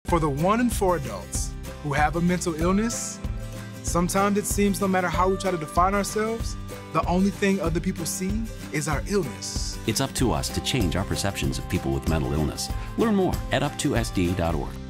For the 1 in 4 adults who have a mental illness, sometimes it seems no matter how we try to define ourselves, the only thing other people see is our illness. It's up to us to change our perceptions of people with mental illness. Learn more at up2sd.org.